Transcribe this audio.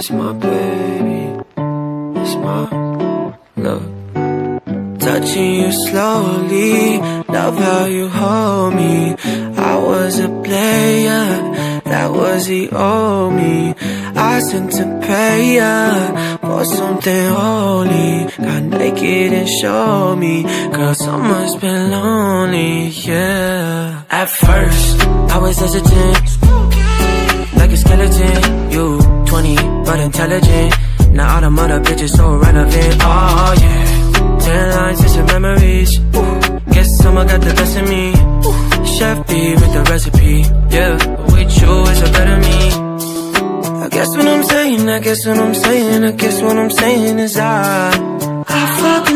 It's my baby, it's my love. Touching you slowly, love how you hold me. I was a player, that was the old me. I sent to pay ya for something holy. Got naked and showed me, girl, summer's been lonely, yeah. At first, I was hesitant, like a skeleton. You 20, but intelligent. Now all the mother bitches so relevant, oh yeah. 10 lines and some memories. Guess someone got the best of me. Chef B with the recipe, yeah. But with you is a better me. I guess what I'm saying, I guess what I'm saying, I guess what I'm saying is I fuck